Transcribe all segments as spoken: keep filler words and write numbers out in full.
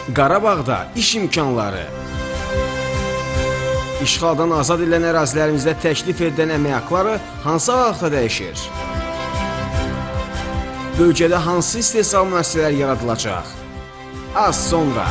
Qarabağda iş imkanları. İşğaldan azad edilən ərazilərimizdə təklif edilən əmək haqları hansı araqda dəyişir? Bölgədə hansı istehsal müəssisələri yaradılacaq? Az sonra.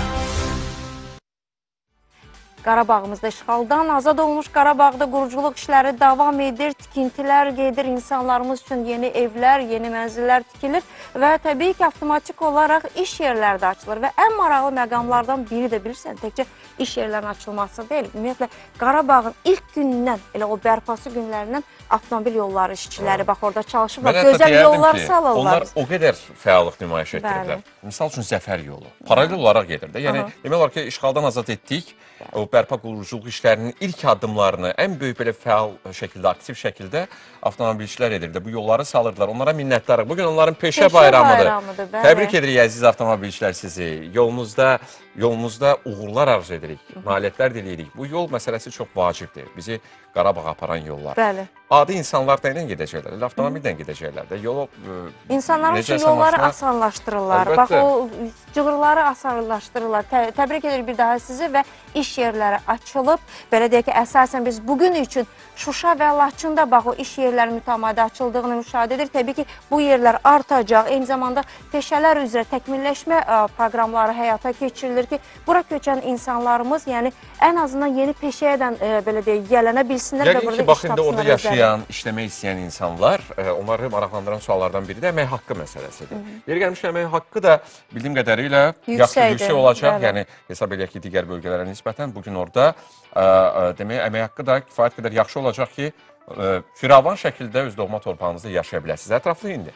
Qarabağımızda işğaldan azad olmuş Qarabağda quruculuq işləri davam edir, tikintilər gedir, insanlarımız üçün yeni evlər, yeni mənzillər tikilir və təbii ki, avtomatik olaraq iş yerləri də açılır və ən maraqlı məqamlardan biri də bilirsən, təkcə iş yerlərinin açılması deyil, ümumiyyətlə Qarabağın ilk gündən, elə o bərpası günlərindən avtomobil yolları işçiləri, bax orada çalışıblar, gözəl yollar salırlar. Onlar o qədər fəallıq nümayiş etdiriblər. Misal üçün Zəfər yolu, paralel olaraq gedir də. Yəni, demək olar ki, işğaldan azad etdik, o bərpa quruculuq işlərinin ilk addımlarını ən böyük belə fəal şəkildə, aktiv şəkildə avtomobilçilər edirdi. Bu yolları salırdılar. Onlara minnətdarıq. Bugün onların peşə bayramıdır. Təbrik edirik əziz avtomobilçilər sizi. Yolunuzda, yolunuzda uğurlar arzu edirik. Nailiyyətlər diləyirik. Bu yol məsələsi çox vacibdir. Bizi Qarabağa aparan yollar. Bəli. Adi insanlar da ilə gedəcəklər. Elə avtomobildən gedəcəklər də. Yolu İnsanlar üçün yolları asanlaşdırırlar. Bax, o cığırları asanlaşdırırlar. Təbrik edirik bir daha sizi və iş yerləri açılıb. Belə deyək ki, əsasən biz bugün üçün Şuşa və Laçında bax, o iş yerlərinin mütəmadi açıldığını müşahidə edir. Təbii ki, bu yerlər artacaq. Eyni zamanda peşələr üzrə təkmilləşmə proqramları həyata keçirilir ki, bura köçən insanlarımız, yəni ən azından yeni peşəyədən belə deyək, gələnə bilsinlər və burada iş tapsınlar. Bax, indi orada yaşayan, işləmək istəyən insanlar, onları maraqlandıran suallardan biri də əmək haqqı məsələsidir. Yeri gəlmişkən, əmək haqqı da bildiyim qədərilə yaxşı yüksək olacaq. Yəni, hesab edək ki, digər bölgələrə nisbətən bugün orada demək, əmək haqqı da kifayət qədər yaxşı olacaq ki, firavan şəkildə öz doğma torpağınızda yaşaya biləsiniz. Ətraflı indi.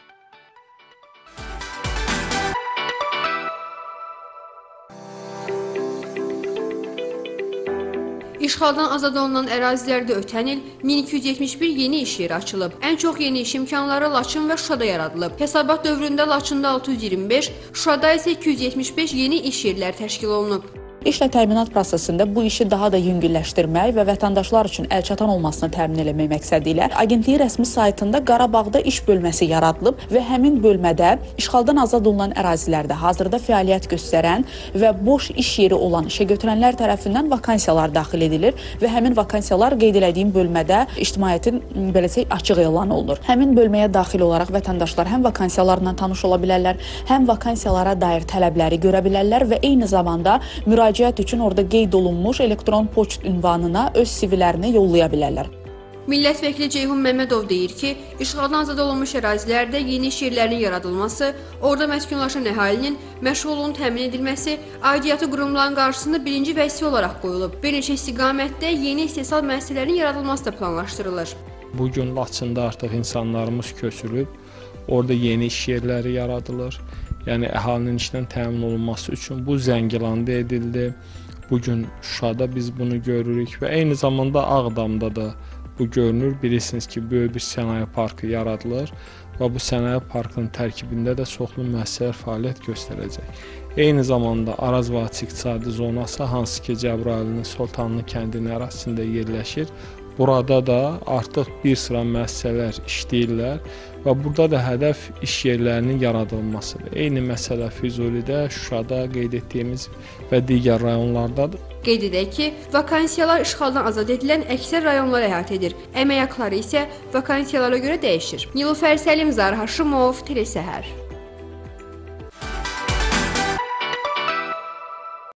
İşğaldan azad olunan ərazilərdə ötən il min iki yüz yetmiş bir yeni iş yeri açılıb. Ən çox yeni iş imkanları Laçın və Şuşada yaradılıb. Hesabat dövründə Laçında altı yüz iyirmi beş, Şuşada isə iki yüz yetmiş beş yeni iş yerləri təşkil olunub. İşlə təminat prosesində bu işi daha da yüngülləşdirmək və vətəndaşlar üçün əlçatan olmasını təmin etmək məqsədi ilə agentliyin rəsmi saytında Qarabağda iş bölməsi yaradılıb və həmin bölmədə işğaldan azad olunan ərazilərdə hazırda fəaliyyət göstərən və boş iş yeri olan işəgötürənlər tərəfindən vakansiyalar daxil edilir və həmin vakansiyalar qeyd elədiyim bölmədə ictimaiyyətin beləcə açıq elan olunur. Həmin bölməyə daxil olaraq vətəndaşlar həm vakansiyalarla tanış ola bilərlər, həm vakansiyalara dair tələbləri görə bilərlər və eyni zamanda müraciət müraciət üçün orada qeyd olunmuş elektron poçt ünvanına öz C V-lərini yollaya bilərlər. Millət vəkili Ceyhun Məmmədov deyir ki, işğaldan azad olunmuş ərazilərdə yeni iş yerlərinin yaradılması, orada məskunlaşan əhalinin məşğulluğunun təmin edilməsi aidiyyatı qurumların qarşısında birinci vəzifə olaraq qoyulub. Bir neçə istiqamətdə yeni istehsal müəssisələrinin yaradılması da planlaşdırılır. Bugün Laçında artıq insanlarımız köçülüb, orada yeni iş yerləri yaradılır. Yəni, əhalinin işdən təmin olunması üçün bu Zəngilanda edildi. Bugün Şuşada biz bunu görürük və eyni zamanda Ağdamda da bu görünür. Bilirsiniz ki, böyük bir sənaye parkı yaradılır və bu sənaye parkının tərkibində də çoxlu müəssisələr fəaliyyət göstərəcək. Eyni zamanda Araz Vati İqtisadi Zonası, hansı ki, Cəbrayılının Sultanlı kəndinin ərazisində yerləşir. Burada da artıq bir sıra müəssisələr işləyirlər və burada da hədəf iş yerlərinin yaradılmasıdır. Eyni məsələ Füzulidə, Şuşada qeyd etdiyimiz və digər rayonlardadır. Qeyd edək ki, vakansiyalar işğaldan azad edilən əksər rayonları əhatə edir. Əmək haqları isə vakansiyalara görə dəyişir. Nilufər Səlim, Zahir Haşimov, Telesəhər.